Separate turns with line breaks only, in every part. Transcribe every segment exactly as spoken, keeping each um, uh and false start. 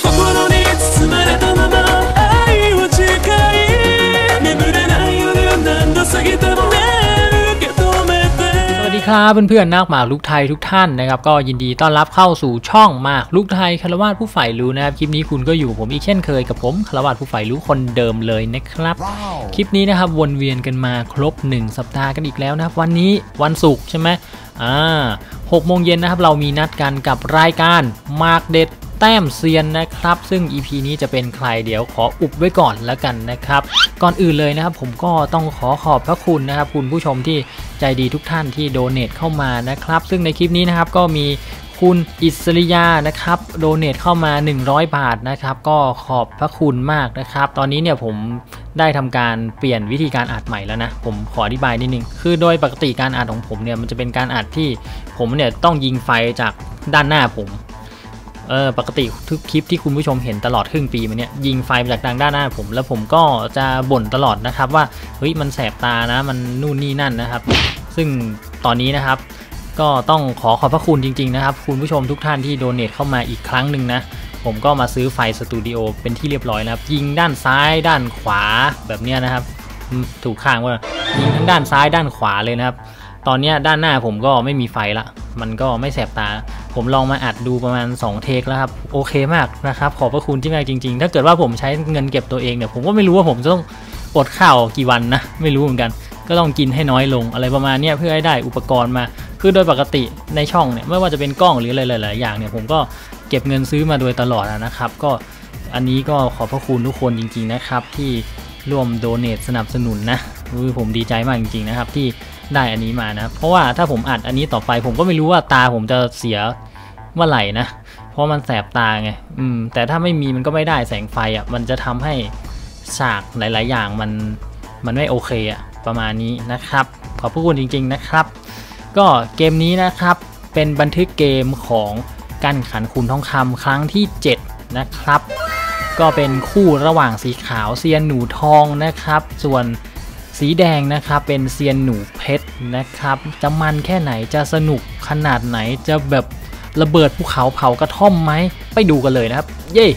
ครับเพื่อนๆนักหมากรุกไทยทุกท่านนะครับก็ยินดีต้อนรับเข้าสู่ช่องหมากรุกไทยคารวาสผู้ใฝ่รู้นะครับคลิปนี้คุณก็อยู่ผมอีกเช่นเคยกับผมคารวาสผู้ใฝ่รู้คนเดิมเลยนะครับ wow. คลิปนี้นะครับวนเวียนกันมาครบหนึ่งสัปดาห์กันอีกแล้วนะครับวันนี้วันศุกร์ใช่ไหมอ่าหกโมงเย็นนะครับเรามีนัดกันกับรายการหมากเด็ดแต้มเซียนนะครับซึ่ง อี พี นี้จะเป็นใครเดี๋ยวขออุบไว้ก่อนแล้วกันนะครับก่อนอื่นเลยนะครับผมก็ต้องขอขอบพระคุณนะครับคุณผู้ชมที่ใจดีทุกท่านที่โดเนทเข้ามานะครับซึ่งในคลิปนี้นะครับก็มีคุณอิสริยานะครับโดเนทเข้ามาหนึ่งร้อยบาทนะครับก็ขอบพระคุณมากนะครับตอนนี้เนี่ยผมได้ทำการเปลี่ยนวิธีการอัดใหม่แล้วนะผมขออธิบายนิดนึงคือโดยปกติการอัดของผมเนี่ยมันจะเป็นการอัดที่ผมเนี่ยต้องยิงไฟจากด้านหน้าผมเออปกติทุกคลิปที่คุณผู้ชมเห็นตลอดครึ่งปีมาเนี่ยยิงไฟมาจากทางด้านหน้าผมแล้วผมก็จะบ่นตลอดนะครับว่าเฮ้ยมันแสบตานะมันนู่นนี่นั่นนะครับซึ่งตอนนี้นะครับก็ต้องขอขอบพระคุณจริงๆนะครับคุณผู้ชมทุกท่านที่โดเนทเข้ามาอีกครั้งหนึ่งนะผมก็มาซื้อไฟสตูดิโอเป็นที่เรียบร้อยนะครับยิงด้านซ้ายด้านขวาแบบนี้นะครับถูกข้างว่ายิงทั้งด้านซ้ายด้านขวาเลยนะครับตอนนี้ด้านหน้าผมก็ไม่มีไฟละมันก็ไม่แสบตาผมลองมาอัดดูประมาณสองเทคแล้วครับโอเคมากนะครับขอบพระคุณที่มากจริงๆถ้าเกิดว่าผมใช้เงินเก็บตัวเองเนี่ยผมก็ไม่รู้ว่าผมจะต้องอดข้าวกี่วันนะไม่รู้เหมือนกันก็ต้องกินให้น้อยลงอะไรประมาณนี้เพื่อให้ได้อุปกรณ์มาคือโดยปกติในช่องเนี่ยไม่ว่าจะเป็นกล้องหรืออะไรหลายๆอย่างเนี่ยผมก็เก็บเงินซื้อมาโดยตลอดนะครับก็อันนี้ก็ขอบพระคุณทุกคนจริงๆนะครับที่ร่วมโดเนทสนับสนุนนะผมดีใจมากจริงๆนะครับที่ได้อันนี้มานะเพราะว่าถ้าผมอัดอันนี้ต่อไปผมก็ไม่รู้ว่าตาผมจะเสียเมื่อไหร่นะเพราะมันแสบตาไงอืมแต่ถ้าไม่มีมันก็ไม่ได้แสงไฟอ่ะมันจะทำให้ฉากหลายๆอย่างมันมันไม่โอเคอ่ะประมาณนี้นะครับขอบคุณจริงๆนะครับก็เกมนี้นะครับเป็นบันทึกเกมของการแข่งขันขุนทองคำครั้งที่เจ็ดนะครับก็เป็นคู่ระหว่างสีขาวเซียนหนูทองนะครับส่วนสีแดงนะครับเป็นเซียนหนูเพชรนะครับจะมันแค่ไหนจะสนุกขนาดไหนจะแบบระเบิดภูเขาเผากระท่อมไหมไปดูกันเลยนะครับเย้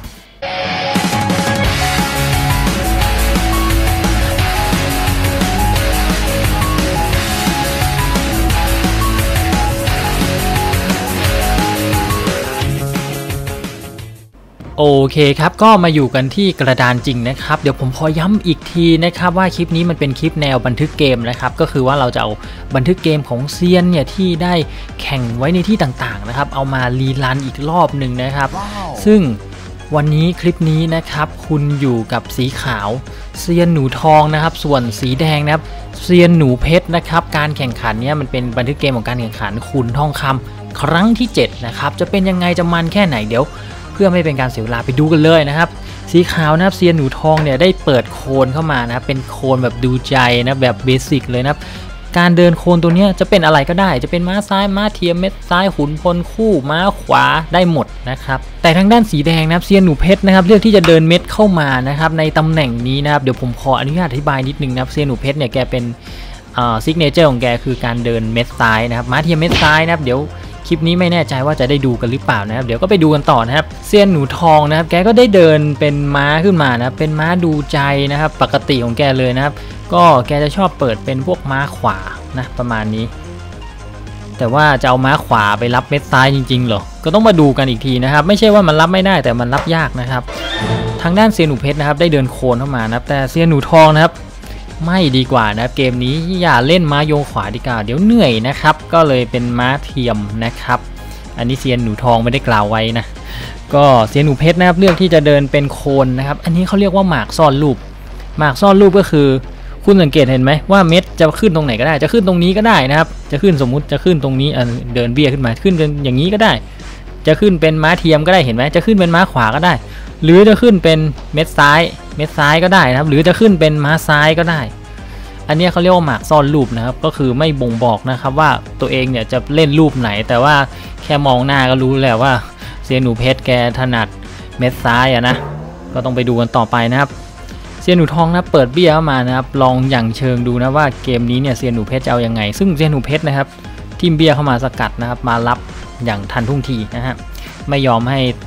โอเคครับก็มาอยู่กันที่กระดานจริงนะครับเดี๋ยวผมขอย้ำอีกทีนะครับว่าคลิปนี้มันเป็นคลิปแนวบันทึกเกมนะครับก็คือว่าเราจะเอาบันทึกเกมของเซียนเนี่ยที่ได้แข่งไว้ในที่ต่างๆนะครับเอามารีรันอีกรอบหนึ่งนะครับ wow. ซึ่งวันนี้คลิปนี้นะครับคุณอยู่กับสีขาวเซียนหนูทองนะครับส่วนสีแดงนะครับเซียนหนูเพชรนะครับการแข่งขันเนี่ยมันเป็นบันทึกเกมของการแข่งขันขุนทองคำครั้งที่เจ็ดนะครับจะเป็นยังไงจะมันแค่ไหนเดี๋ยวเพื่อไม่เป็นการเสียเวลาไปดูกันเลยนะครับสีขาวนะครับเซียนหนูทองเนี่ยได้เปิดโคนเข้ามานะครับเป็นโคนแบบดูใจนะแบบเบสิกเลยนะครับการเดินโคนตัวนี้จะเป็นอะไรก็ได้จะเป็นม้าซ้ายม้าเทียมเม็ดซ้ายขุนพลคู่ม้าขวาได้หมดนะครับแต่ทางด้านสีแดงนะครับเซียนหนูเพชรนะครับเลือกที่จะเดินเม็ดเข้ามานะครับในตำแหน่งนี้นะครับเดี๋ยวผมขออนุญาตอธิบายนิดนึงนะครับเซียนหนูเพชรเนี่ยแกเป็นซิกเนเจอร์ของแกคือการเดินเม็ดซ้ายนะครับม้าเทียมเม็ดซ้ายนะครับเดี๋ยวคลิปนี้ไม่แน่ใจว่าจะได้ดูกันหรือเปล่านะครับเดี๋ยวก็ไปดูกันต่อนะครับเซียนหนูทองนะครับแกก็ได้เดินเป็นม้าขึ้นมานะเป็นม้าดูใจนะครับปกติของแกเลยนะครับก็แกจะชอบเปิดเป็นพวกม้าขวานะประมาณนี้แต่ว่าจะเอาม้าขวาไปรับเม็ดซ้ายจริงๆเหรอก็ต้องมาดูกันอีกทีนะครับไม่ใช่ว่ามันรับไม่ได้แต่มันรับยากนะครับทางด้านเซียนหนูเพชรนะครับได้เดินโคนเข้ามานะครับแต่เซียนหนูทองนะครับไม่ดีกว่านะเกมนี้อย่าเล่นม้าโยงขวาดีกว่าเดี๋ยวเหนื่อยนะครับก็เลยเป็นม้าเทียมนะครับอันนี้เซียนหนูทองไม่ได้กล่าวไว้นะก็เซียนหนูเพชรนะครับเลือกที่จะเดินเป็นโคนนะครับอันนี้เขาเรียกว่าหมากซ่อนรูปหมากซ่อนรูปก็คือคุณสังเกตเห็นไหมว่าเม็ดจะขึ้นตรงไหนก็ได้จะขึ้นตรงนี้ก็ได้นะครับจะขึ้นสมมุติจะขึ้นตรงนี้เดินเบี้ยขึ้นมาขึ้นอย่างนี้ก็ได้จะขึ้นเป็นม้าเทียมก็ได้เห็นไหมจะขึ้นเป็นม้าขวาก็ได้หรือจะขึ้นเป็นเม็ดซ้ายเม็ดซ้ายก็ได้นะครับหรือจะขึ้นเป็นม้าซ้ายก็ได้อันนี้เขาเรียกว่าหมากซ่อนรูปนะครับก็คือไม่บ่งบอกนะครับว่าตัวเองเนี่ยจะเล่นรูปไหนแต่ว่าแค่มองหน้าก็รู้แล้วว่าเซียนหนูเพชรแกถนัดเม็ดซ้ายอะนะก็ต้องไปดูกันต่อไปนะครับเซียนหนูทองนะเปิดเบี้ยเข้ามานะครับลองอย่างเชิงดูนะว่าเกมนี้เนี่ยเซียนหนูเพชรจะเอายังไงซึ่งเซียนหนูเพชรนะครับทิมเบี้ยเข้ามาสกัดนะครับมารับอย่างทันท่วงทีนะฮะไม่ยอมให้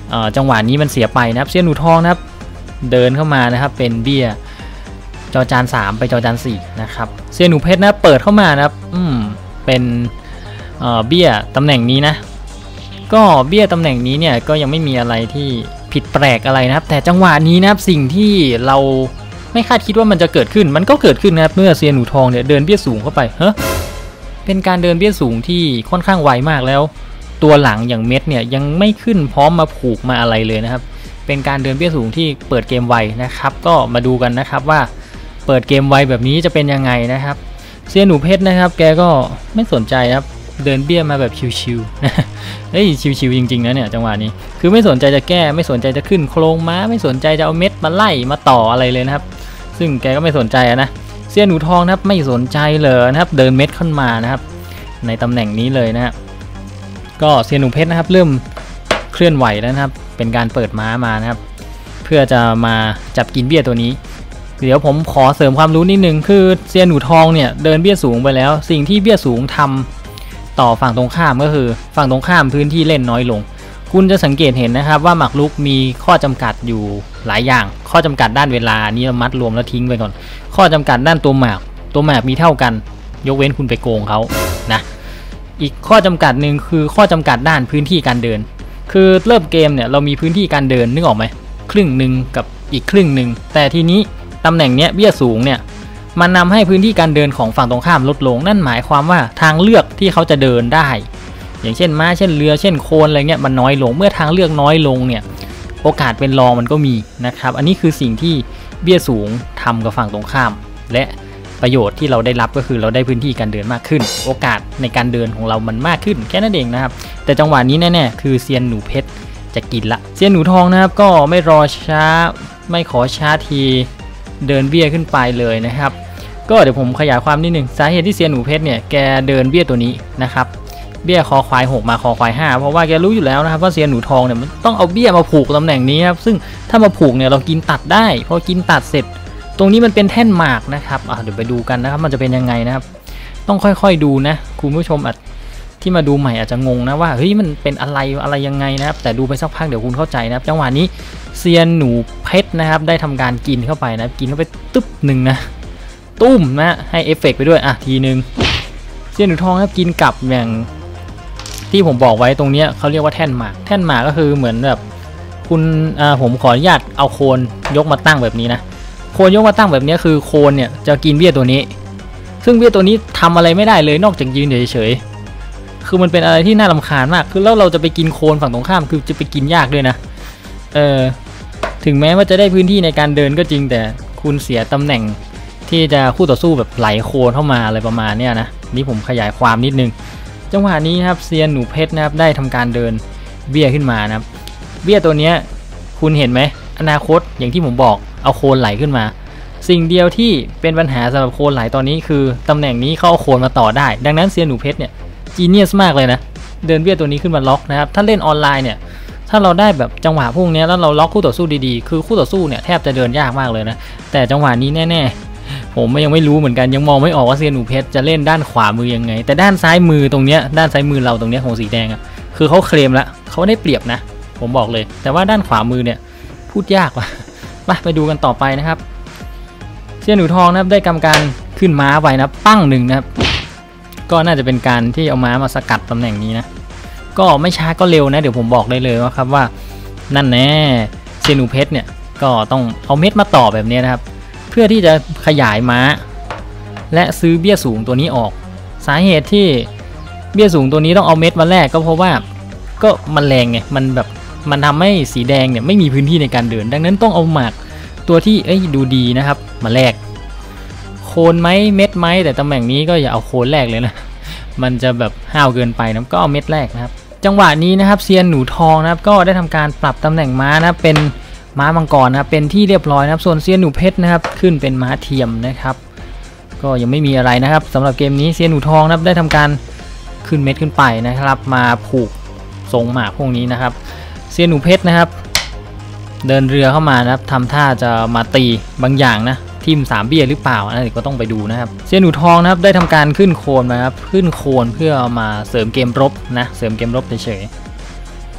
จังหวะนี้มันเสียไปนะครับเซียนหนูทองนะครับเดินเข้ามานะครับเป็นเบี้ยจอจานสามไปจอจานสี่นะครับเซียนหนูเพชรนะเปิดเข้ามานะครับอืมเป็นเอ่อเบี้ยตำแหน่งนี้นะก็เบี้ยตำแหน่งนี้เนี่ยก็ยังไม่มีอะไรที่ผิดแปลกอะไรนะครับแต่จังหวะนี้นะครับสิ่งที่เราไม่คาดคิดว่ามันจะเกิดขึ้นมันก็เกิดขึ้นนะครับเมื่อเซียนหนูทองเนี่ยเดินเบี้ยสูงเข้าไปเฮ้ยเป็นการเดินเบี้ยสูงที่ค่อนข้างไวมากแล้วตัวหลังอย่างเม็ดเนี่ยยังไม่ขึ้นพร้อมมาผูกมาอะไรเลยนะครับเป็นการเดินเบี้ยสูงที่เปิดเกมไวนะครับก็มาดูกันนะครับว่าเปิดเกมไวแบบนี้จะเป็นยังไงนะครับเซียนหนูเพชรนะครับแกก็ไม่สนใจครับเดินเบี้ยมาแบบชิวๆนะเฮ้ยชิวๆจริงๆนะเนี่ยจังหวะนี้คือไม่สนใจจะแก้ไม่สนใจจะขึ้นโครงม้าไม่สนใจจะเอาเม็ดมาไล่มาต่ออะไรเลยนะครับซึ่งแกก็ไม่สนใจนะเซียนหนูทองนะครับไม่สนใจเลยนะครับเดินเม็ดขึ้นมานะครับในตำแหน่งนี้เลยนะฮะก็เซียนหนูเพชรนะครับเริ่มเคลื่อนไหวแล้วนะครับเป็นการเปิดม้ามานะครับเพื่อจะมาจับกินเบี้ยตัวนี้เดี๋ยวผมขอเสริมความรู้นิดนึงคือเซียนหนูทองเนี่ยเดินเบี้ยสูงไปแล้วสิ่งที่เบี้ยสูงทำต่อฝั่งตรงข้ามก็คือฝั่งตรงข้ามพื้นที่เล่นน้อยลงคุณจะสังเกตเห็นนะครับว่าหมากรุกมีข้อจำกัดอยู่หลายอย่างข้อจำกัดด้านเวลานี้มัดรวมแล้วทิ้งไปก่อนข้อจำกัดด้านตัวหมากตัวหมากมีเท่ากันยกเว้นคุณไปโกงเขานะอีกข้อจำกัดหนึ่งคือข้อจำกัดด้านพื้นที่การเดินคือเริ่มเกมเนี่ยเรามีพื้นที่การเดินนึกออกไหมครึ่งหนึ่งกับอีกครึ่งหนึ่งแต่ทีนี้ตำแหน่งเนี้ยเบี้ยสูงเนี่ยมันนำให้พื้นที่การเดินของฝั่งตรงข้ามลดลงนั่นหมายความว่าทางเลือกที่เขาจะเดินได้อย่างเช่นม้าเช่นเรือเช่นโคลนอะไรเงี้ยมันน้อยลงเมื่อทางเลือกน้อยลงเนี่ยโอกาสเป็นรองมันก็มีนะครับอันนี้คือสิ่งที่เบี้ยสูงทำกับฝั่งตรงข้ามและประโยชน์ที่เราได้รับก็คือเราได้พื้นที่การเดินมากขึ้นโอกาสในการเดินของเรามันมากขึ้นแค่นั้นเองนะครับแต่จังหวะนี้แน่ๆคือเซียนหนูเพชรจะกินละเซียนหนูทองนะครับก็ไม่รอช้าไม่ขอช้าทีเดินเบี้ยขึ้นไปเลยนะครับก็เดี๋ยวผมขยายความนิดนึงสาเหตุที่เซียนหนูเพชรเนี่ยแกเดินเบี้ยตัวนี้นะครับเบี้ยคอควายหกมาคอควายห้าเพราะว่าแกรู้อยู่แล้วนะครับว่าเซียนหนูทองเนี่ยมันต้องเอาเบี้ยมาผูกตำแหน่งนี้ครับซึ่งถ้ามาผูกเนี่ยเรากินตัดได้พอกินตัดเสร็จตรงนี้มันเป็นแท่นหมากนะครับอ่ะเดี๋ยวไปดูกันนะครับมันจะเป็นยังไงนะครับต้องค่อยๆดูนะคุณผู้ชมอาจที่มาดูใหม่อาจจะงงนะว่าเฮ้ยมันเป็นอะไรอะไรยังไงนะครับแต่ดูไปสักพักเดี๋ยวคุณเข้าใจนะครับจังหวะนี้เซียนหนูเพชรนะครับได้ทำการกินเข้าไปนะกินเข้าไปตึ๊บหนึ่งนะตุ้มนะให้เอฟเฟกต์ไปด้วยอ่ะทีนึงเซียนหนูทองครับกินกลับอย่างที่ผมบอกไว้ตรงนี้เขาเรียกว่าแท่นหมากแท่นหมากก็คือเหมือนแบบคุณอ่าผมขออนุญาตเอาโคนยกมาตั้งแบบนี้นะโคนยกมาตั้งแบบนี้คือโคนเนี่ยจะกินเบี้ยตัวนี้ซึ่งเบี้ยตัวนี้ทำอะไรไม่ได้เลยนอกจากยืนเฉยๆคือมันเป็นอะไรที่น่ารำคาญมากคือแล้วเราจะไปกินโคนฝั่งตรงข้ามคือจะไปกินยากด้วยนะเออถึงแม้ว่าจะได้พื้นที่ในการเดินก็จริงแต่คุณเสียตำแหน่งที่จะคู่ต่อสู้แบบไหลโคนเข้ามาอะไรประมาณเนี้ยนะนี่ผมขยายความนิดนึงจังหวะนี้ครับเซียนหนูเพชรนะครับได้ทำการเดินเบี้ยขึ้นมานะครับเบี้ยตัวนี้คุณเห็นไหมอนาคตอย่างที่ผมบอกเอาโคนไหลขึ้นมาสิ่งเดียวที่เป็นปัญหาสำหรับโคนไหลตอนนี้คือตำแหน่งนี้เขาเอาโคนมาต่อได้ดังนั้นเซียนหนูเพชรเนี่ยจีเนียสมากเลยนะเดินเบี้ยตัวนี้ขึ้นมาล็อกนะครับถ้าเล่นออนไลน์เนี่ยถ้าเราได้แบบจังหวะพวกนี้แล้วเราล็อกคู่ต่อสู้ดีๆคือคู่ต่อสู้เนี่ยแทบจะเดินยากมากเลยนะแต่จังหวะนี้แน่ๆผมยังไม่รู้เหมือนกันยังมองไม่ออกว่าเซียนหนูเพชรจะเล่นด้านขวามือยังไงแต่ด้านซ้ายมือตรงเนี้ยด้านซ้ายมือเราตรงเนี้ยของสีแดงอ่ะคือเขาเคลมแล้วเขาได้เปรียบนะผมบอกเลยแต่ว่าด้านขวามือเนี่ยพูดยากว่ะมาไปดูกันต่อไปนะครับเซียนหนูทองนะครับได้กำการขึ้นม้าไว้นะปั้งหนึ่งนะครับก็น่าจะเป็นการที่เอาม้ามาสกัดตำแหน่งนี้นะก็ไม่ช้าก็เร็วนะเดี๋ยวผมบอกได้เลยว่าครับว่านั่นแน่เซียนหนูเพชรเนี่ยก็ต้องเอาเม็ดมาต่อแบบนี้นะครับเพื่อที่จะขยายม้าและซื้อเบี้ยสูงตัวนี้ออกสาเหตุที่เบี้ยสูงตัวนี้ต้องเอาเม็ดมาแลกก็เพราะว่าก็มันแรงไงมันแบบมันทำให้สีแดงเนี่ยไม่มีพื้นที่ในการเดินดังนั้นต้องเอาหมากตัวที่เอ้ยดูดีนะครับมาแลกโคนไหมเม็ดไหมแต่ตำแหน่งนี้ก็อย่าเอาโคนแรกเลยนะมันจะแบบห้าวเกินไปนะก็เอาเม็ดแรกนะครับจังหวะนี้นะครับเซียนหนูทองนะครับก็ได้ทำการปรับตำแหน่งม้านะเป็นม้ามังกรนะครับเป็นที่เรียบร้อยนะครับส่วนเซียนหนูเพชรนะครับขึ้นเป็นม้าเทียมนะครับก็ยังไม่มีอะไรนะครับสำหรับเกมนี้เซียนหนูทองนะครับได้ทำการขึ้นเม็ดขึ้นไปนะครับมาผูกทรงหมากพวกนี้นะครับเซียนหนูเพชรนะครับเดินเรือเข้ามานะครับทำท่าจะมาตีบางอย่างนะทิมสามเบี้ยหรือเปล่าอันนี้ก็ต้องไปดูนะครับเซียนหนูทองนะครับได้ทำการขึ้นโคนมาครับขึ้นโคนเพื่อเอามาเสริมเกมรบนะเสริมเกมรบเฉยๆ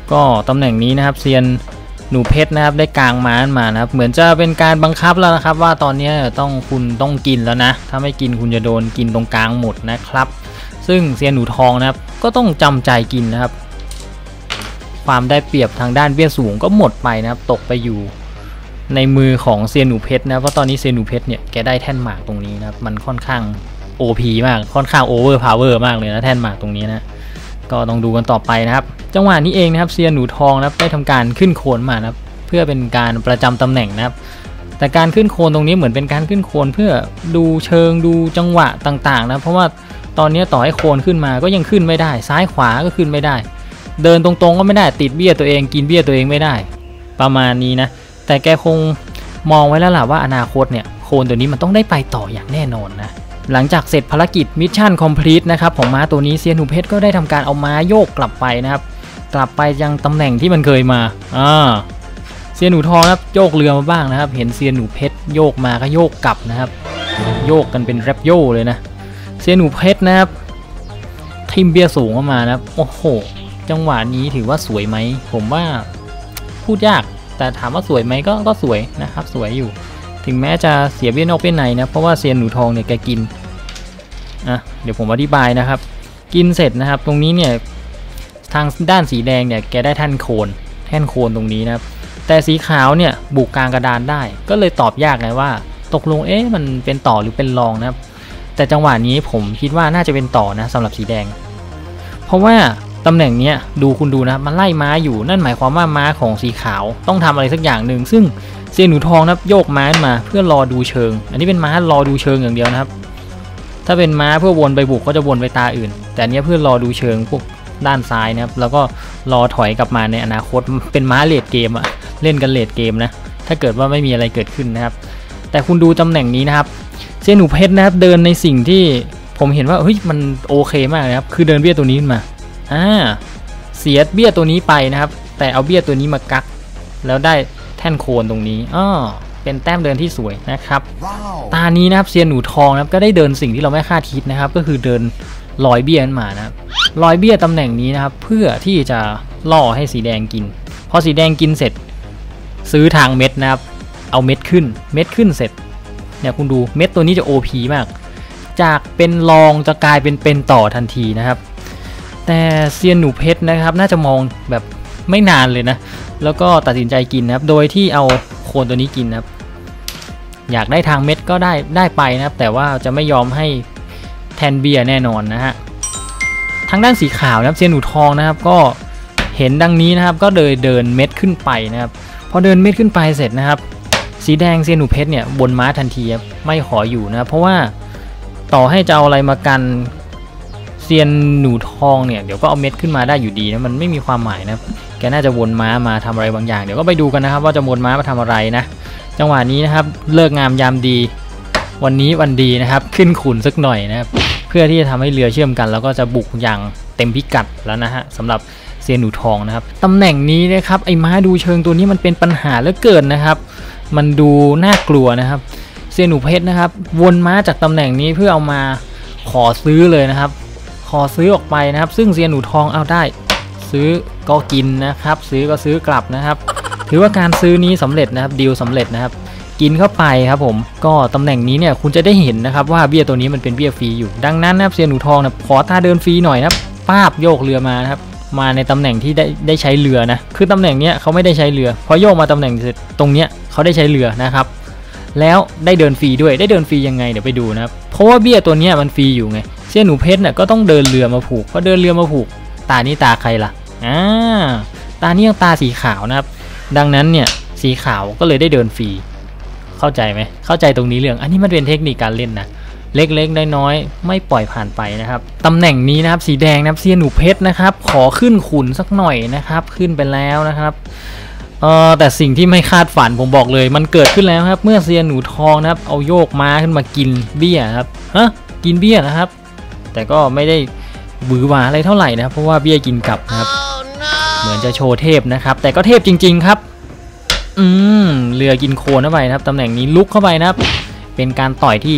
ก็ตำแหน่งนี้นะครับเซียนหนูเพชรนะครับได้กลางม้ามานะครับเหมือนจะเป็นการบังคับแล้วนะครับว่าตอนนี้ต้องคุณต้องกินแล้วนะถ้าไม่กินคุณจะโดนกินตรงกลางหมดนะครับซึ่งเซียนหนูทองนะครับก็ต้องจำใจกินนะครับความได้เปรียบทางด้านเบี้ยสูงก็หมดไปนะครับตกไปอยู่ในมือของเซียนหนูเพชรนะเพราะตอนนี้เซียนหนูเพชรเนี่ยแกได้แท่นหมากตรงนี้นะครับมันค่อนข้าง โอ พี มากค่อนข้างโอเวอร์พาวเวอร์มากเลยนะแท่นหมากตรงนี้นะก็ต้องดูกันต่อไปนะครับจังหวะนี้เองนะครับเซียนหนูทองนะครับได้ทำการขึ้นโคนมานะครับเพื่อเป็นการประจำตำแหน่งนะครับแต่การขึ้นโคนตรงนี้เหมือนเป็นการขึ้นโคนเพื่อดูเชิงดูจังหวะต่างๆนะเพราะว่าตอนนี้ต่อให้โคนขึ้นมาก็ยังขึ้นไม่ได้ซ้ายขวาก็ขึ้นไม่ได้เดินตรงๆก็ไม่ได้ติดเบี้ยตัวเองกินเบี้ยตัวเองไม่ได้ประมาณนี้นะแต่แกคงมองไว้แล้วล่ะว่าอนาคตเนี่ยโคนตัวนี้มันต้องได้ไปต่ออย่างแน่นอนนะหลังจากเสร็จภารกิจมิชชั่นคอมพลีทนะครับของม้าตัวนี้เซียนหนูเพชรก็ได้ทำการเอาม้าโยกกลับไปนะครับกลับไปยังตำแหน่งที่มันเคยมาอ่าเซียนหนูทองครับโยกเรือมาบ้างนะครับเห็นเซียนหนูเพชรโยกมาก็โยกกลับนะครับโยกกันเป็นแรปโยเลยนะเซียนหนูเพชรนะครับทิมเบียสูงมานะครับโอ้โหจังหวะนี้ถือว่าสวยไหมผมว่าพูดยากแต่ถามว่าสวยไหมก็ก็สวยนะครับสวยอยู่ถึงแม้จะเสียเบี้ยนอกเบี้ยในนะเพราะว่าเซียนหนูทองเนี่ยแกกินอ่ะเดี๋ยวผมอธิบายนะครับกินเสร็จนะครับตรงนี้เนี่ยทางด้านสีแดงเนี่ยแกได้แท่นโคนแท่นโคนตรงนี้นะครับแต่สีขาวเนี่ยบุกกลางกระดานได้ก็เลยตอบยากไงว่าตกลงเอ๊ะมันเป็นต่อหรือเป็นรองนะครับแต่จังหวะนี้ผมคิดว่าน่าจะเป็นต่อนะสำหรับสีแดงเพราะว่าตำแหน่งเนี้ยดูคุณดูนะมันไล่ม้าอยู่นั่นหมายความว่าม้าของสีขาวต้องทำอะไรสักอย่างหนึ่งซึ่งเซียนหนูทองนะโยกม้ามาเพื่อรอดูเชิงอันนี้เป็นม้ารอดูเชิงอย่างเดียวนะครับถ้าเป็นม้าเพื่อวนไปบุกก็จะวนไปตาอื่นแต่อันนี้เพื่อรอดูเชิงพวกด้านซ้ายนะครับแล้วก็รอถอยกลับมาในอนาคตเป็นม้าเลดเกมอะเล่นกันเลดเกมนะถ้าเกิดว่าไม่มีอะไรเกิดขึ้นนะครับแต่คุณดูตำแหน่งนี้นะครับเซียนหนูเพชรนะครับเดินในสิ่งที่ผมเห็นว่าเฮ้ยมันโอเคมากนะครับคือเดินเบี้ยตัวนี้มาอ่าเสียเบี้ยตัวนี้ไปนะครับแต่เอาเบี้ยตัวนี้มากักแล้วได้แท่นโคนตรงนี้อ้อเป็นแต้มเดินที่สวยนะครับ wow. ตานี้นะครับเซียนหนูทองนะครับก็ได้เดินสิ่งที่เราไม่คาดคิดนะครับก็คือเดินลอยเบี้ยมานะครับลอยเบี้ยตำแหน่งนี้นะครับเพื่อที่จะล่อให้สีแดงกินพอสีแดงกินเสร็จซื้อทางเม็ดนะครับเอาเม็ดขึ้นเม็ดขึ้นเสร็จเนี่ยคุณดูเม็ดตัวนี้จะ โอ พี มากจากเป็นรองจะกลายเป็นเป็นต่อทันทีนะครับแต่เซียนหนูเพชรนะครับน่าจะมองแบบไม่นานเลยนะแล้วก็ตัดสินใจกินนะครับโดยที่เอาโคนตัวนี้กินนะครับอยากได้ทางเม็ดก็ได้ได้ไปนะครับแต่ว่าจะไม่ยอมให้แทนเบียร์แน่นอนนะฮะทางด้านสีขาวนะครับเซียนหนูทองนะครับก็เห็นดังนี้นะครับก็เลยเดินเม็ดขึ้นไปนะครับพอเดินเม็ดขึ้นไปเสร็จนะครับสีแดงเซียนหนูเพชรเนี่ยบนม้าทันทีครับไม่ขออยู่นะครับเพราะว่าต่อให้จะเอาอะไรมากันเซียนหนูทองเนี่ยเดี๋ยวก็เอาเม็ดขึ้นมาได้อยู่ดีนะมันไม่มีความหมายนะแกน่าจะวนม้ามาทำอะไรบางอย่างเดี๋ยวก็ไปดูกันนะครับว่าจะวนม้ามาทำอะไรนะจังหวะนี้นะครับเลิกงามยามดีวันนี้วันดีนะครับขึ้นขุนสักหน่อยนะครับเพื่อที่จะทำให้เรือเชื่อมกันแล้วก็จะบุกอย่างเต็มพิกัดแล้วนะฮะสำหรับเซียนหนูทองนะครับตำแหน่งนี้นะครับไอ้ม้าดูเชิงตัวนี้มันเป็นปัญหาเหลือเกินนะครับมันดูน่ากลัวนะครับเซียนหนูเพชรนะครับวนม้าจากตำแหน่งนี้เพื่อเอามาขอซื้อเลยนะครับขอซื้อออกไปนะครับซึ่งเซียนหนูทองเอาได้ซื้อก็กินนะครับซื้อก็ซื้อกลับนะครับถือว่าการซื้อนี้สำเร็จนะครับดีลสำเร็จนะครับกินเข้าไปครับผมก็ตำแหน่งนี้เนี่ยคุณจะได้เห็นนะครับว่าเบี้ยตัวนี้มันเป็นเบี้ยฟรีอยู่ดังนั้นนะครับเซียนหนูทองนะขอตาเดินฟรีหน่อยนะครับป้าบโยกเรือมานะครับมาในตำแหน่งที่ได้ได้ใช้เรือนะคือตำแหน่งเนี้ยเขาไม่ได้ใช้เรือพอโยกมาตำแหน่งตรงเนี้ยเขาได้ใช้เรือนะครับแล้วได้เดินฟรีด้วยได้เดินฟรียังไงเดี๋ยวไปดูนะครับเพราะว่าเบี้ยตัวเนี้ยมันฟรีอยู่ไงเซียนหนูเพชรเนี่ยก็ต้องเดินเรือมาผูกพอเดินเรือมาผูกตานี้ตาใครล่ะอ่าตานี้ยังตาสีขาวนะครับดังนั้นเนี่ยสีขาวก็เลยได้เดินฟรีเข้าใจไหมเข้าใจตรงนี้เรื่องอันนี้มันเป็นเทคนิคการเล่นนะเล็กๆน้อยๆไม่ปล่อยผ่านไปนะครับตำแหน่งนี้นะครับสีแดงนะครับเซียนหนูเพชรนะครับขอขึ้นขุนสักหน่อยนะครับขึ้นไปแล้วนะครับเออแต่สิ่งที่ไม่คาดฝันผมบอกเลยมันเกิดขึ้นแล้วครับเมื่อเซียนหนูทองนะครับเอาโยกม้าขึ้นมากินเบี้ยครับฮะกินเบี้ยนะครับแต่ก็ไม่ได้บือหวาอะไรเท่าไหร่นะเพราะว่าเบี้ยกินกลับนะครับ oh, no. เหมือนจะโชว์เทพนะครับแต่ก็เทพจริงๆครับอืมเรือกินโคนเข้าไปนะครับตำแหน่งนี้ลุกเข้าไปนะครับเป็นการต่อยที่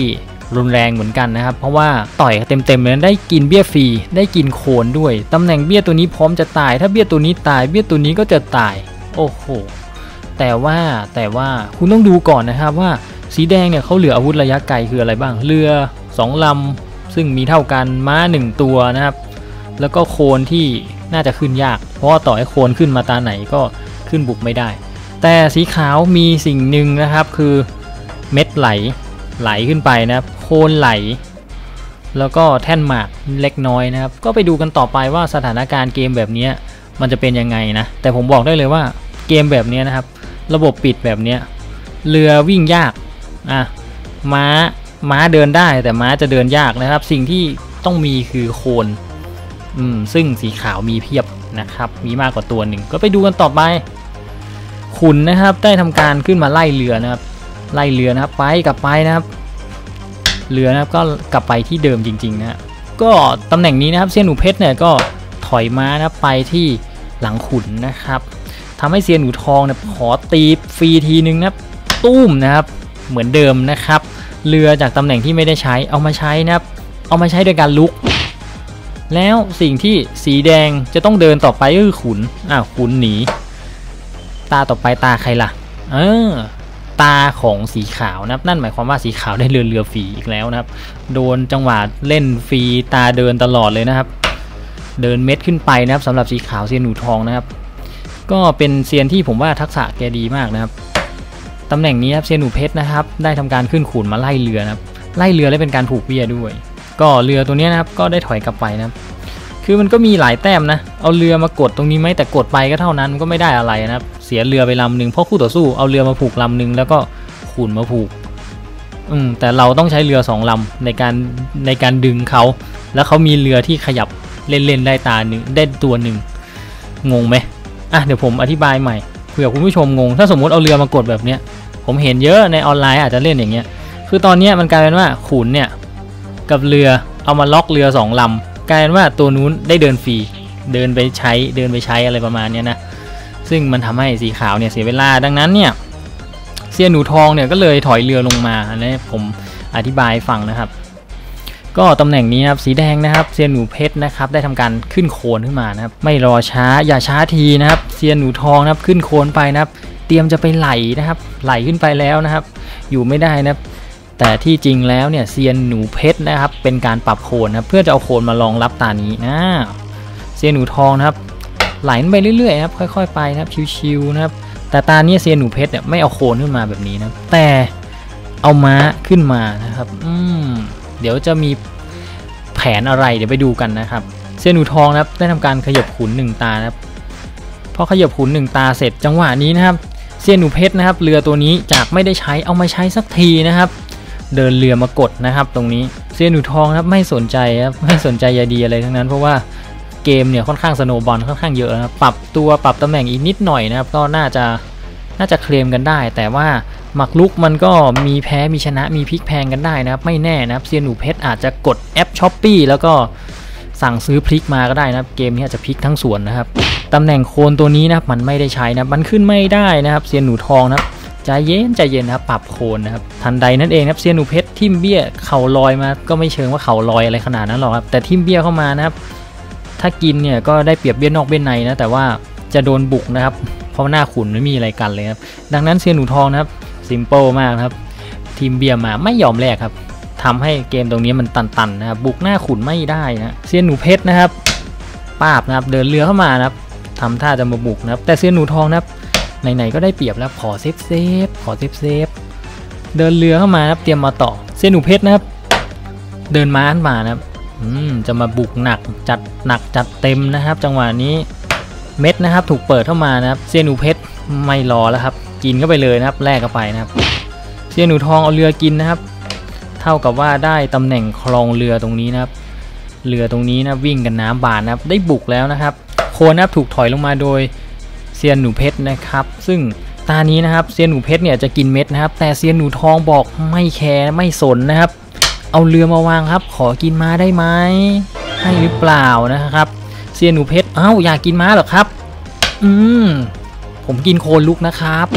รุนแรงเหมือนกันนะครับเพราะว่าต่อยเต็มๆเลยได้กินเบี้ยฟรีได้กินโคนด้วยตำแหน่งเบี้ยตัวนี้พร้อมจะตายถ้าเบี้ยตัวนี้ตายเบี้ยตัวนี้ก็จะตายโอ้โหแต่ว่าแต่ว่าคุณต้องดูก่อนนะครับว่าสีแดงเนี่ยเขาเหลืออาวุธระยะไกลคืออะไรบ้างเรือสองลำซึ่งมีเท่ากันม้าหนึ่งตัวนะครับแล้วก็โคนที่น่าจะขึ้นยากเพราะว่าต่อให้โคนขึ้นมาตาไหนก็ขึ้นบุกไม่ได้แต่สีขาวมีสิ่งหนึ่งนะครับคือเม็ดไหลไหลขึ้นไปนะครับโคนไหลแล้วก็แท่นหมากเล็กน้อยนะครับก็ไปดูกันต่อไปว่าสถานการณ์เกมแบบนี้มันจะเป็นยังไงนะแต่ผมบอกได้เลยว่าเกมแบบนี้นะครับระบบปิดแบบนี้เรือวิ่งยากอ่ะม้าม้าเดินได้แต่ม้าจะเดินยากนะครับสิ่งที่ต้องมีคือโคนอืมซึ่งสีขาวมีเพียบนะครับมีมากกว่าตัวหนึ่งก็ไปดูกันต่อไปขุนนะครับได้ทำการขึ้นมาไล่เรือนะครับไล่เรือนะครับไปกลับไปนะครับเรือนะครับก็กลับไปที่เดิมจริงๆนะก็ตำแหน่งนี้นะครับเซียนหนูเพชรเนี่ยก็ถอยม้านะไปที่หลังขุนนะครับทำให้เซียนหนูทองเนี่ยขอตีฟรีทีนึงนะครับตุ้มนะครับเหมือนเดิมนะครับเรือจากตำแหน่งที่ไม่ได้ใช้เอามาใช้นะครับเอามาใช้โดยการลุกแล้วสิ่งที่สีแดงจะต้องเดินต่อไปก็คือขุนอ้าวขุนหนีตาต่อไปตาใครล่ะเออตาของสีขาวนะครับนั่นหมายความว่าสีขาวได้เรือเรือฟรีอีกแล้วนะครับโดนจังหวะเล่นฟรีตาเดินตลอดเลยนะครับเดินเม็ดขึ้นไปนะครับสำหรับสีขาวเซียนหนูทองนะครับก็เป็นเซียนที่ผมว่าทักษะแกดีมากนะครับตำแหน่งนี้ครับเซียนหนูเพชรนะครับได้ทำการขึ้นขุนมาไล่เรือนะครับไล่เรือและเป็นการผูกเบี้ยด้วยก็เรือตัวนี้นะครับก็ได้ถอยกลับไปนะครับคือมันก็มีหลายแต้มนะเอาเรือมากดตรงนี้ไหมแต่กดไปก็เท่านั้นก็ไม่ได้อะไรนะครับเสียเรือไปลำหนึ่งเพราะคู่ต่อสู้เอาเรือมาผูกลำหนึ่งแล้วก็ขุนมาผูกอืมแต่เราต้องใช้เรือสองลำในการในการดึงเขาแล้วเขามีเรือที่ขยับเล่นๆได้ตาหนึ่งได้ตัวหนึ่งงงไหมอ่ะเดี๋ยวผมอธิบายใหม่เผื่อคุณผู้ชมงงถ้าสมมติเอาเรือมากดแบบเนี้ยผมเห็นเยอะในออนไลน์อาจจะเล่นอย่างเงี้ยคือตอนนี้มันกลายเป็นว่าขุนเนี่ยกับเรือเอามาล็อกเรือสองลำกลายเป็นว่าตัวนู้นได้เดินฟรีเดินไปใช้เดินไปใช้อะไรประมาณนี้นะซึ่งมันทำให้สีขาวเนี่ยเสียเวลาดังนั้นเนี่ยเซียนหนูทองเนี่ยก็เลยถอยเรือลงมานะผมอธิบายฟังนะครับก็ตำแหน่งนี้ครับสีแดงนะครับเซียนหนูเพชรนะครับได้ทำการขึ้นโคนขึ้นมานะครับไม่รอช้าอย่าช้าทีนะครับเซียนหนูทองนะครับขึ้นโคนไปนะครับเตรียมจะไปไหลนะครับไหลขึ้นไปแล้วนะครับอยู่ไม่ได้นะครับแต่ที่จริงแล้วเนี่ยเซียนหนูเพชรนะครับเป็นการปรับโคนนะเพื่อจะเอาโคนมารองรับตานี้นะเซียนหนูทองนะครับไหลไปเรื่อยๆนะครับค่อยๆไปนะครับชิวๆนะครับแต่ตานี้เซียนหนูเพชรเนี่ยไม่เอาโคนขึ้นมาแบบนี้นะแต่เอาม้าขึ้นมานะครับอืมเดี๋ยวจะมีแผนอะไรเดี๋ยวไปดูกันนะครับเซียนหนูทองนะครับได้ทำการขยับขุนหนึ่งตานะครับพอขยับขุนหนึ่งตาเสร็จจังหวะนี้นะครับเซียนหนูเพชรนะครับเรือตัวนี้จากไม่ได้ใช้เอามาใช้สักทีนะครับเดินเรือมากดนะครับตรงนี้เซียนหนูทองครับไม่สนใจครับไม่สนใจยาดีอะไรทั้งนั้นเพราะว่าเกมเนี่ยค่อนข้างสโนว์บอลค่อนข้างเยอะนะครับปรับตัวปรับตำแหน่งอีกนิดหน่อยนะครับก็น่าจะน่าจะเคลมกันได้แต่ว่าหมักลุกมันก็มีแพ้มีชนะมีพลิกแพงกันได้นะครับไม่แน่นะครับเซียนหนูเพชรอาจจะกดแอปช้อปปี้แล้วก็สั่งซื้อพลิกมาก็ได้นะครับเกมนี้อาจจะพลิกทั้งส่วนนะครับตำแหน่งโคนตัวนี้นะครับมันไม่ได้ใช้นะมันขึ้นไม่ได้นะครับเซียนหนูทองนะครับใจเย็นใจเย็นนะครับปรับโคนนะครับทันใดนั่นเองครับเซียนหนูเพชรทิ่มเบี้ยเข่าลอยมาก็ไม่เชิงว่าเข่าลอยอะไรขนาดนั้นหรอกครับแต่ทิ่มเบี้ยเข้ามานะครับถ้ากินเนี่ยก็ได้เปรียบเบี้ยนอกเบี้ยในนะแต่ว่าจะโดนบุกนะครับเพราะหน้าขุนไม่มีอะไรกันเลยครับดังนั้นเซียนหนูทองนะครับซิมเปิลมากครับทีมเบียร์มาไม่ยอมแลกครับทำให้เกมตรงนี้มันตันๆนะครับบุกหน้าขุนไม่ได้นะเซียนหนูเพชรนะครับป้าบนะครับเดินเรือเข้ามานะครับทำท่าจะมาบุกนะครับแต่เซียนหนูทองนะครับไหนๆก็ได้เปรียบแล้วขอเซฟเซฟขอเซฟเซฟเดินเรือเข้ามาครับเตรียมมาต่อเซียนหนูเพชรนะครับเดินม้ามานะครับอืมจะมาบุกหนักจัดหนักจัดเต็มนะครับจังหวะนี้เม็ดนะครับถูกเปิดเข้ามานะครับเซียนหนูเพชรไม่รอแล้วครับกินเข้าไปเลยนะครับแลกเข้าไปนะครับเซียนหนูทองเอาเรือกินนะครับเท่ากับว่าได้ตำแหน่งคลองเรือตรงนี้นะครับเรือตรงนี้นะวิ่งกันน้ำบานนะครับได้บุกแล้วนะครับโคนนะครับถูกถอยลงมาโดยเซียนหนูเพชรนะครับซึ่งตานี้นะครับเซียนหนูเพชรเนี่ยจะกินเม็ดนะครับแต่เซียนหนูทองบอกไม่แคร์ไม่สนนะครับเอาเรือมาวางครับขอกินม้าได้ไหมให้หรือเปล่านะครับเซียนหนูเพชรเอ้าอยากกินม้าเหรอครับอืมผมกินโคนลุกนะครับ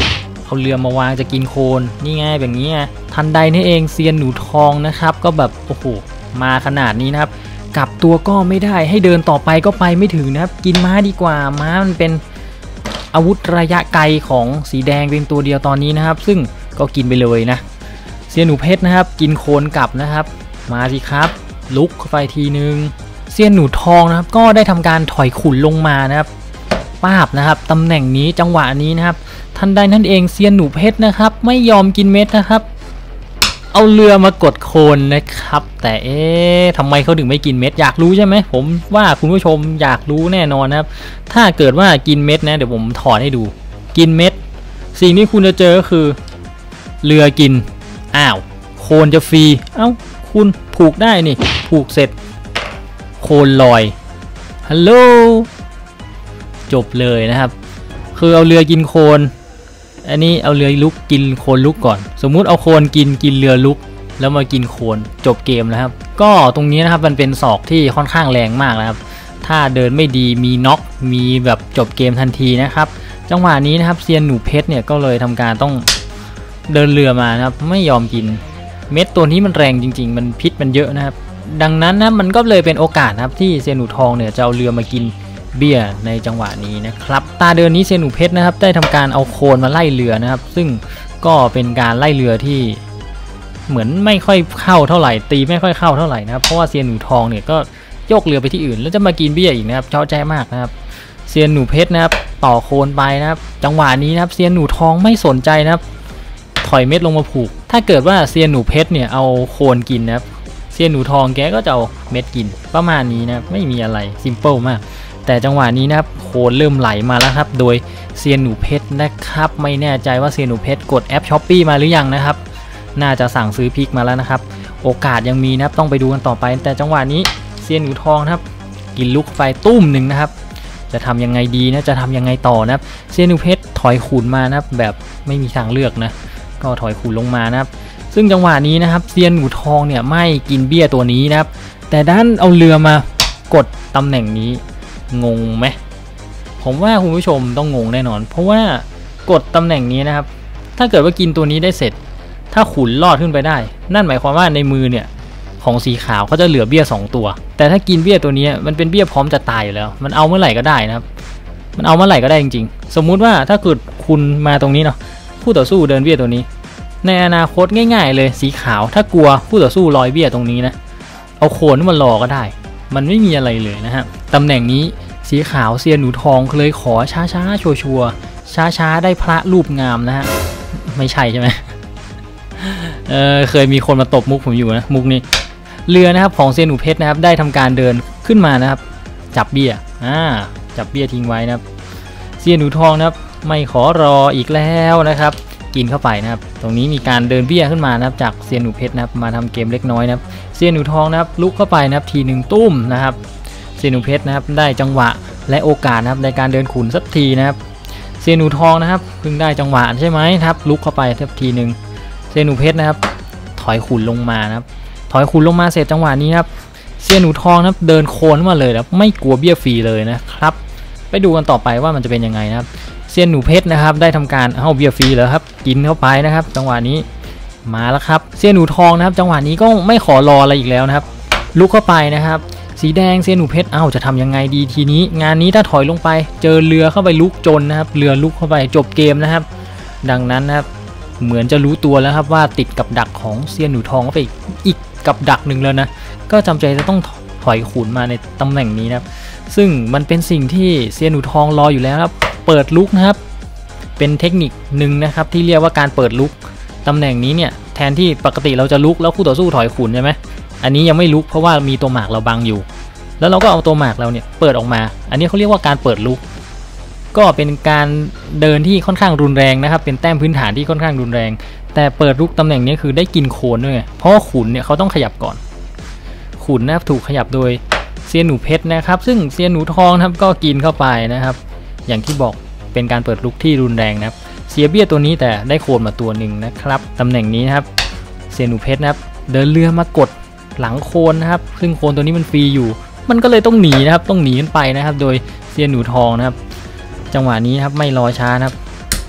เอาเรือมาวางจะกินโคนนี่ไงแบบนี้ไงทันใดนี่เองเซียนหนูทองนะครับก็แบบโอ้โหมาขนาดนี้นะครับกลับตัวก็ไม่ได้ให้เดินต่อไปก็ไปไม่ถึงนะครับกินม้าดีกว่าม้ามันเป็นอาวุธระยะไกลของสีแดงเป็นตัวเดียวตอนนี้นะครับซึ่งก็กินไปเลยนะเซียนหนูเพชรนะครับกินโคนกลับนะครับมาสิครับลุกเข้าไปทีนึงเซียนหนูทองนะครับก็ได้ทำการถอยขุนลงมานะครับป้าบนะครับตำแหน่งนี้จังหวะนี้นะครับทันใดนั่นเองเซียนหนูเพชรนะครับไม่ยอมกินเม็ดนะครับเอาเรือมากดโคนนะครับแต่เอ๊ะทำไมเขาถึงไม่กินเม็ดอยากรู้ใช่ไหมผมว่าคุณผู้ชมอยากรู้แน่นอนนะครับถ้าเกิดว่ากินเม็ดนะเดี๋ยวผมถอดให้ดูกินเม็ดสิ่งที่คุณจะเจอก็คือเรือกินอ้าวโคนจะฟรีเอ้าคุณผูกได้นี่ผูกเสร็จโคนลอยฮัลโหลจบเลยนะครับคือเอาเรือกินโคนอันนี้เอาเรือลุกกินโคนลุกก่อนสมมุติเอาโคนกินกินเรือลุกแล้วมากินโคนจบเกมนะครับก็ตรงนี้นะครับมันเป็นศอกที่ค่อนข้างแรงมากนะครับถ้าเดินไม่ดีมีน็อกมีแบบจบเกมทันทีนะครับจังหวะนี้นะครับเซียนหนูเพชรเนี่ยก็เลยทำการต้องเดินเรือมานะครับไม่ยอมกินเม็ดตัวนี้มันแรงจริงๆมันพิษมันเยอะนะครับดังนั้นนะมันก็เลยเป็นโอกาสนะครับที่เซียนหนูทองเนี่ยจะเอาเรือมากินเบี้ยในจังหวะนี้นะครับตาเดินนี้เซียนหนูเพชรนะครับได้ทำการเอาโคนมาไล่เรือนะครับซึ่งก็เป็นการไล่เรือที่เหมือนไม่ค่อยเข้าเท่าไหร่ตีไม่ค่อยเข้าเท่าไหร่นะครับเพราะว่าเซียนหนูทองเนี่ยก็โยกเรือไปที่อื่นแล้วจะมากินเบี้ยอีกนะครับเจ้าใจมากนะครับเซียนหนูเพชรนะครับต่อโคนไปนะครับจังหวะนี้นะครับเซียนหนูทองไม่สนใจนะครับถอยเม็ดลงมาผูกถ้าเกิดว่าเซียนหนูเพชรเนี่ยเอาโคนกินนะครับเซียนหนูทองแกก็จะเอาเม็ดกินประมาณนี้นะไม่มีอะไรซิมเปิลมากแต่จังหวะนี้นะครับโคนเริ่มไหลมาแล้วครับโดยเซียนหนูเพชรนะครับไม่แน่ใจว่าเซียนหนูเพชรกดแอป Shopee มาหรือยังนะครับน่าจะสั่งซื้อพริกมาแล้วนะครับโอกาสยังมีนะครับต้องไปดูกันต่อไปแต่จังหวะนี้เซียนหนูทองนะครับกินลูกไฟตุ้มหนึ่งนะครับจะทำยังไงดีนะจะทำยังไงต่อนะครับเซียนหนูเพชรถอยขุนมานะครับแบบไม่มีทางเลือกนะก็ถอยขุนลงมานะครับซึ่งจังหวะนี้นะครับเซียนหนูทองเนี่ยไม่กินเบี้ยตัวนี้นะครับแต่ด้านเอาเรือมากดตำแหน่งนี้งงไหมผมว่าคุณผู้ชมต้องงงแน่นอนเพราะว่ากดตำแหน่งนี้นะครับถ้าเกิดว่ากินตัวนี้ได้เสร็จถ้าขุนลอดขึ้นไปได้นั่นหมายความว่าในมือเนี่ยของสีขาวเขาจะเหลือเบี้ยสองตัวแต่ถ้ากินเบี้ยตัวนี้มันเป็นเบี้ยพร้อมจะตายอยู่แล้วมันเอาเมื่อไหร่ก็ได้นะครับมันเอาเมื่อไหร่ก็ได้จริงๆสมมุติว่าถ้าเกิดคุณมาตรงนี้เนาะผู้ต่อสู้เดินเบี้ยตัวนี้ในอนาคตง่ายๆเลยสีขาวถ้ากลัวผู้ต่อสู้ลอยเบี้ยตรงนี้นะเอาโคนมันรอก็ได้มันไม่มีอะไรเลยนะฮะตำแหน่งนี้สีขาวเซียนหนูทองเลยขอช้าๆชัวร์ๆช้าๆได้พระรูปงามนะฮะไม่ใช่ใช่ไหมเออเคยมีคนมาตบมุกผมอยู่นะมุกนี้เรือนะครับของเซียนหนูเพชรนะครับได้ทำการเดินขึ้นมานะครับจับเบี้ยอ่าจับเบี้ยทิ้งไว้นะครับเซียนหนูทองนะครับไม่ขอรออีกแล้วนะครับกินเข้าไปนะครับตรงนี้มีการเดินเบี้ยขึ้นมานะครับจากเซียนหนูเพชรนะครับมาทำเกมเล็กน้อยนะครับเซียนหนูทองนะครับลุกเข้าไปนะครับทีหนึ่งตุ้มนะครับเซียนหนูเพชรนะครับได้จังหวะและโอกาสนะครับในการเดินขุนสักทีนะครับเซียนหนูทองนะครับเพิ่งได้จังหวะใช่ไหมครับลุกเข้าไปสักทีหนึ่งเซียนหนูเพชรนะครับถอยขุนลงมานะครับถอยขุนลงมาเสร็จจังหวะนี้ครับเซียนหนูทองนะครับเดินโคนมาเลยแล้วไม่กลัวเบี้ยฟรีเลยนะครับไปดูกันต่อไปว่ามันจะเป็นยังไงนะครับเซียนหนูเพชรนะครับได้ทำการเอาเบี้ยฟรีแล้วครับกินเข้าไปนะครับจังหวะนี้มาแล้วครับเซียนหนูทองนะครับจังหวะนี้ก็ไม่ขอรออะไรอีกแล้วนะครับลุกเข้าไปนะครับสีแดงเซียนหนูเพชรเอ้าจะทำยังไงดีทีนี้งานนี้ถ้าถอยลงไปเจอเรือเข้าไปลุกจนนะครับเรือลุกเข้าไปจบเกมนะครับดังนั้นนะครับเหมือนจะรู้ตัวแล้วครับว่าติดกับดักของเซียนหนูทองเข้าไปอีกกับดักหนึ่งแล้วนะก็จำใจจะต้องถอยขุนมาในตำแหน่งนี้นะครับซึ่งมันเป็นสิ่งที่เซียนหนูทองรออยู่แล้วครับเปิดลุกนะครับเป็นเทคนิคหนึ่งนะครับที่เรียกว่าการเปิดลุกตำแหน่งนี้เนี่ยแทนที่ปกติเราจะลุกแล้วคู่ต่อสู้ถอยขุนใช่ไหมอันนี้ยังไม่ลุกเพราะว่ามีตัวหมากเราบังอยู่แล้วเราก็เอาตัวหมากเราเนี่ยเปิดออกมาอันนี้เขาเรียกว่าการเปิดลุกก็เป็นการเดินที่ค่อนข้างรุนแรงนะครับเป็นแต้มพื้นฐานที่ค่อนข้างรุนแรงแต่เปิดลุกตำแหน่งนี้คือได้กินโคนด้วยเพราะว่าขุนเนี่ยเขาต้องขยับก่อนขุนนะครับถูกขยับโดยเซียนหนูเพชรนะครับซึ่งเซียนหนูทองนะครับก็กินเข้าไปนะครับอย่างที่บอกเป็นการเปิดลุกที่รุนแรงนะครับเสียเบี้ยตัวนี้แต่ได้โคนมาตัวหนึ่งนะครับตำแหน่งนี้นะครับเซียนหนูเพชรนะครับเดินเรือมากดหลังโคนนะครับซึ่งโคนตัวนี้มันฟรีอยู่มันก็เลยต้องหนีนะครับต้องหนีกันไปนะครับโดยเซียนหนูทองนะครับจังหวะนี้นะครับไม่รอช้านะครับ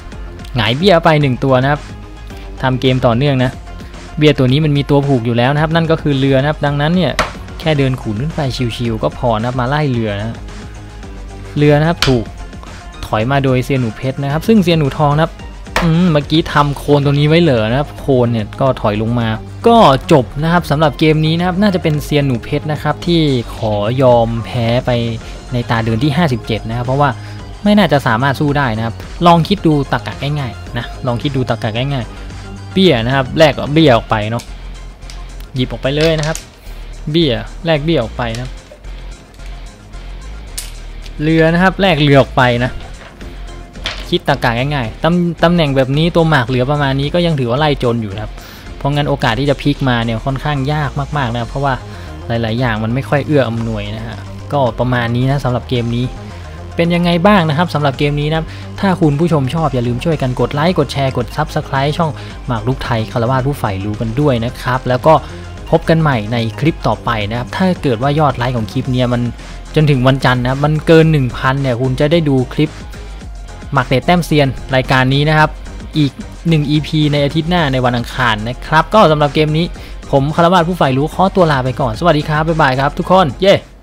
หงายเบี้ยไปหนึ่งตัวนะครับทำเกมต่อเนื่องนะเบี้ยตัวนี้มันมีตัวผูกอยู่แล้วนะครับนั่นก็คือเรือนะครับดังนั้นเนี่ยแค่เดินขุนขึ้นไปชิวๆก็พอนะมาไล่เรือนะเรือนะครับถูกถอยมาโดยเซียนหนูเพชรนะครับซึ่งเซียนหนูทองนะครับเมื่อกี้ทำโคนตรงนี้ไว้เหลือนะครับโคนเนี่ยก็ถอยลงมาก็จบนะครับสำหรับเกมนี้นะครับน่าจะเป็นเซียนหนูเพชรนะครับที่ขอยอมแพ้ไปในตาเดินที่ห้าสิบเจ็ดนะครับเพราะว่าไม่น่าจะสามารถสู้ได้นะครับลองคิดดูตรรกะง่ายๆนะลองคิดดูตรรกะง่ายๆเบี้ยนะครับแลกเบี้ยออกไปเนาะหยิบออกไปเลยนะครับเบี้ยแลกเบี้ยออกไปนะเรือนะครับแลกเรือออกไปนะคิดตรรกะง่ายๆตำตำแหน่งแบบนี้ตัวหมากเหลือประมาณนี้ก็ยังถือว่าไล่จนอยู่นะครับเพราะงั้นโอกาสที่จะพลิกมาเนี่ยค่อนข้างยากมากๆนะเพราะว่าหลายๆอย่างมันไม่ค่อยเอื้ออำนวยนะฮะก็ประมาณนี้นะสำหรับเกมนี้เป็นยังไงบ้างนะครับสำหรับเกมนี้นะถ้าคุณผู้ชมชอบอย่าลืมช่วยกันกดไลค์กดแชร์กด ซับสไครบ์ ช่องหมากรุกไทยคารวาสผู้ใฝ่รู้กันด้วยนะครับแล้วก็พบกันใหม่ในคลิปต่อไปนะครับถ้าเกิดว่ายอดไลค์ของคลิปเนี่ยมันจนถึงวันจันทร์นะมันเกิน หนึ่งพัน เนี่ยคุณจะได้ดูคลิปหมากเตะแต้มเซียนรายการนี้นะครับอีกหนึ่ง อี พี ในอาทิตย์หน้าในวันอังคารนะครับก็สำหรับเกมนี้ผมคารวาสผู้ใฝ่รู้ขอตัวลาไปก่อนสวัสดีครับบ๊ายบายครับทุกคนเย้